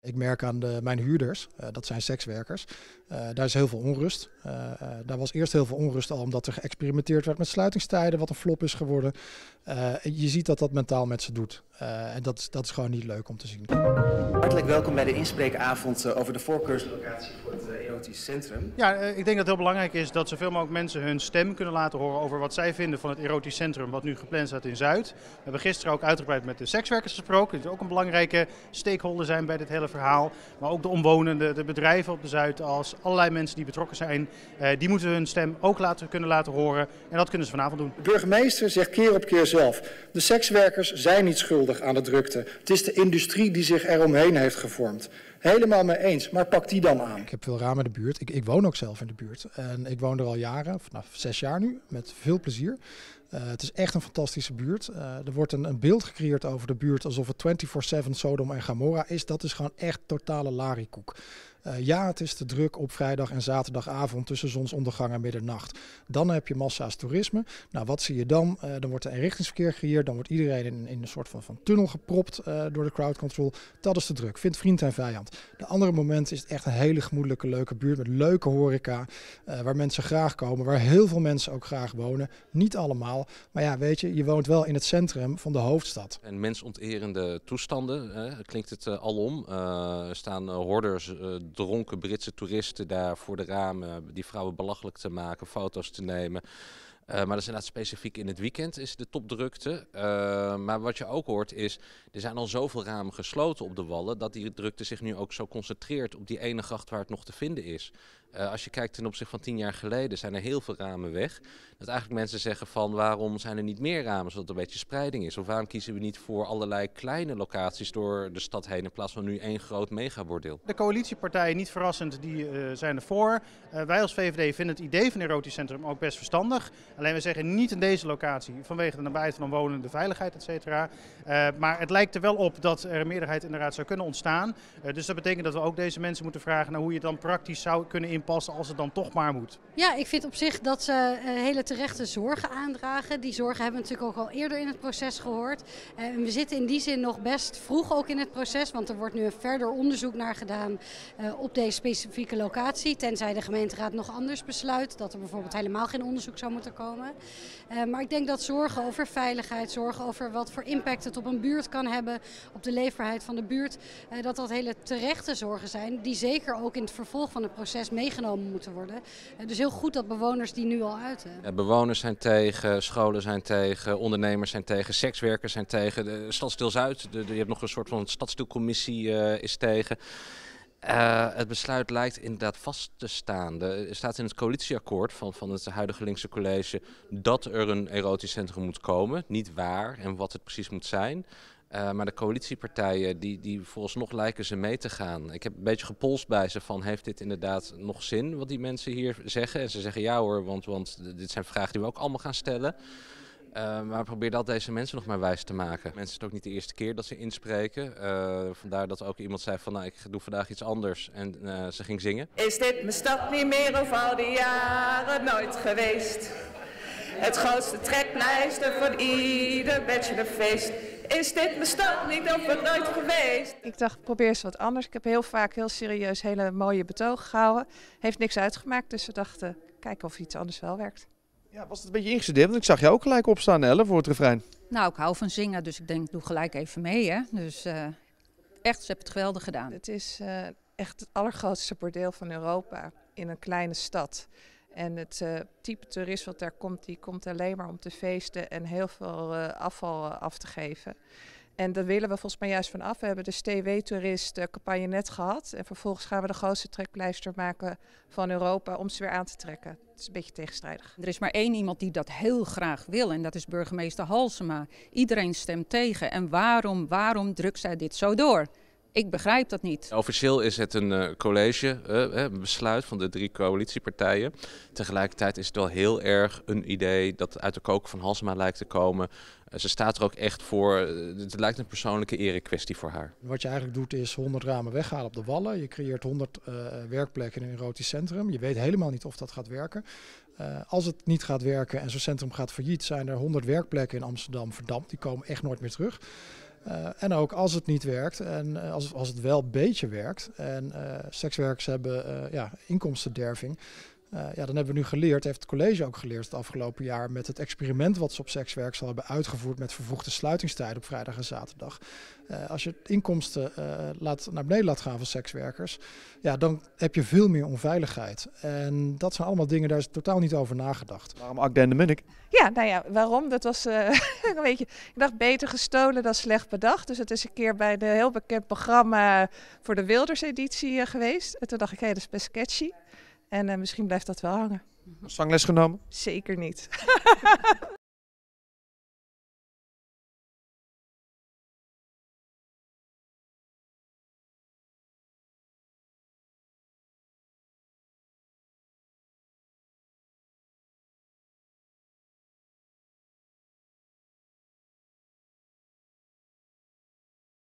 Ik merk aan mijn huurders, dat zijn sekswerkers, daar is heel veel onrust. Daar was eerst heel veel onrust al omdat er geëxperimenteerd werd met sluitingstijden, wat een flop is geworden. Je ziet dat dat mentaal met ze doet. En dat is gewoon niet leuk om te zien. Hartelijk welkom bij de inspreekavond over de voorkeurslocatie voor het erotisch centrum. Ja, ik denk dat het heel belangrijk is dat zoveel mogelijk mensen hun stem kunnen laten horen over wat zij vinden van het erotisch centrum wat nu gepland staat in Zuid. We hebben gisteren ook uitgebreid met de sekswerkers gesproken, die ook een belangrijke stakeholder zijn bij dit hele verhaal. Maar ook de omwonenden, de bedrijven op de Zuidas, allerlei mensen die betrokken zijn, die moeten hun stem ook kunnen laten horen. En dat kunnen ze vanavond doen. De burgemeester zegt keer op keer zelf, de sekswerkers zijn niet schuldig aan de drukte. Het is de industrie die zich eromheen heeft gevormd. Helemaal mee eens, maar pak die dan aan. Ik heb veel ramen in de buurt. Ik woon ook zelf in de buurt. En ik woon er al jaren, vanaf 6 jaar nu, met veel plezier. Het is echt een fantastische buurt. Er wordt een beeld gecreëerd over de buurt alsof het 24/7 Sodom en Gomorra is. Dat is gewoon echt totale lariekoek. Ja, het is te druk op vrijdag en zaterdagavond tussen zonsondergang en middernacht. Dan heb je massa's toerisme. Nou, wat zie je dan? Dan wordt er eenrichtingsverkeer gecreëerd. Dan wordt iedereen in een soort van tunnel gepropt door de crowd control. Dat is te druk. Vindt vriend en vijand. De andere momenten is het echt een hele gemoedelijke, leuke buurt met leuke horeca. Waar mensen graag komen. Waar heel veel mensen ook graag wonen. Niet allemaal. Maar ja, weet je woont wel in het centrum van de hoofdstad. En mensonterende toestanden, klinkt het alom. Er staan horders, dronken Britse toeristen daar voor de ramen die vrouwen belachelijk te maken, foto's te nemen. Maar dat is inderdaad specifiek in het weekend is de topdrukte. Maar wat je ook hoort is, er zijn al zoveel ramen gesloten op de Wallen dat die drukte zich nu ook zo concentreert op die ene gracht waar het nog te vinden is. Als je kijkt ten opzichte van 10 jaar geleden zijn er heel veel ramen weg. Dat eigenlijk mensen zeggen van waarom zijn er niet meer ramen zodat er een beetje spreiding is. Of waarom kiezen we niet voor allerlei kleine locaties door de stad heen in plaats van nu één groot megabordeel. De coalitiepartijen, niet verrassend, die zijn ervoor. Wij als VVD vinden het idee van een erotisch centrum ook best verstandig. Alleen we zeggen niet in deze locatie vanwege de nabijheid van omwonenden, de veiligheid, etc. Maar het lijkt er wel op dat er een meerderheid inderdaad zou kunnen ontstaan. Dus dat betekent dat we ook deze mensen moeten vragen naar hoe je het dan praktisch zou kunnen inpassen als het dan toch maar moet. Ja, ik vind op zich dat ze hele terechte zorgen aandragen. Die zorgen hebben we natuurlijk ook al eerder in het proces gehoord. We zitten in die zin nog best vroeg ook in het proces, want er wordt nu een verder onderzoek naar gedaan op deze specifieke locatie. Tenzij de gemeenteraad nog anders besluit, dat er bijvoorbeeld helemaal geen onderzoek zou moeten komen. Maar ik denk dat zorgen over veiligheid, zorgen over wat voor impact het op een buurt kan hebben, op de leefbaarheid van de buurt, dat hele terechte zorgen zijn die zeker ook in het vervolg van het proces meegenomen moeten worden. Dus heel goed dat bewoners die nu al uiten. Bewoners zijn tegen, scholen zijn tegen, ondernemers zijn tegen, sekswerkers zijn tegen. De Stadsdeel Zuid, je hebt nog een soort van stadsdeelcommissie is tegen. Het besluit lijkt inderdaad vast te staan. Er staat in het coalitieakkoord van het huidige linkse college dat er een erotisch centrum moet komen. Niet waar en wat het precies moet zijn. Maar de coalitiepartijen, die vooralsnog lijken ze mee te gaan. Ik heb een beetje gepolst bij ze van, heeft dit inderdaad nog zin wat die mensen hier zeggen? En ze zeggen ja hoor, want dit zijn vragen die we ook allemaal gaan stellen. Maar probeer dat deze mensen nog maar wijs te maken. Mensen is het ook niet de eerste keer dat ze inspreken. Vandaar dat ook iemand zei van, nou ik doe vandaag iets anders. En ze ging zingen. Is dit mijn stad niet meer of al die jaren nooit geweest? Het grootste trekpleister van ieder bachelorfeest. Is dit mijn stad niet of het nooit geweest? Ik dacht, probeer eens wat anders. Ik heb heel vaak heel serieus hele mooie betogen gehouden. Heeft niks uitgemaakt, dus we dachten, kijken of iets anders wel werkt. Ja, was het een beetje ingestudeerd? Want ik zag jou ook gelijk opstaan, Elle, voor het refrein. Nou, ik hou van zingen, dus ik denk, doe gelijk even mee. Hè? Dus echt, ze hebben het geweldig gedaan. Het is echt het allergrootste bordeel van Europa in een kleine stad. En het type toerist wat daar komt, die komt alleen maar om te feesten en heel veel afval af te geven. En daar willen we volgens mij juist van af. We hebben de STW-toerist-campagne net gehad. En vervolgens gaan we de grootste trekpleister maken van Europa om ze weer aan te trekken. Het is een beetje tegenstrijdig. Er is maar één iemand die dat heel graag wil en dat is burgemeester Halsema. Iedereen stemt tegen. En waarom drukt zij dit zo door? Ik begrijp dat niet. Officieel is het een besluit van de 3 coalitiepartijen. Tegelijkertijd is het wel heel erg een idee dat uit de koker van Halsema lijkt te komen. Ze staat er ook echt voor. Het lijkt een persoonlijke erekwestie voor haar. Wat je eigenlijk doet is 100 ramen weghalen op de Wallen. Je creëert 100 werkplekken in een erotisch centrum. Je weet helemaal niet of dat gaat werken. Als het niet gaat werken en zo'n centrum gaat failliet, zijn er 100 werkplekken in Amsterdam verdampt. Die komen echt nooit meer terug. En ook als het niet werkt en als het wel een beetje werkt en sekswerkers hebben inkomstenderving. Dan hebben we nu geleerd, heeft het college ook geleerd het afgelopen jaar met het experiment wat ze op sekswerkers al hebben uitgevoerd met vervroegde sluitingstijden op vrijdag en zaterdag. Als je het inkomsten naar beneden laat gaan van sekswerkers, dan heb je veel meer onveiligheid. En dat zijn allemaal dingen, daar is totaal niet over nagedacht. Waarom Akda en de Munnik? Ja, nou ja, waarom? Dat was een beetje, ik dacht beter gestolen dan slecht bedacht. Dus het is een keer bij een heel bekend programma voor de Wilders-editie geweest. En toen dacht ik, dat is best catchy. En misschien blijft dat wel hangen. Zangles genomen? Zeker niet.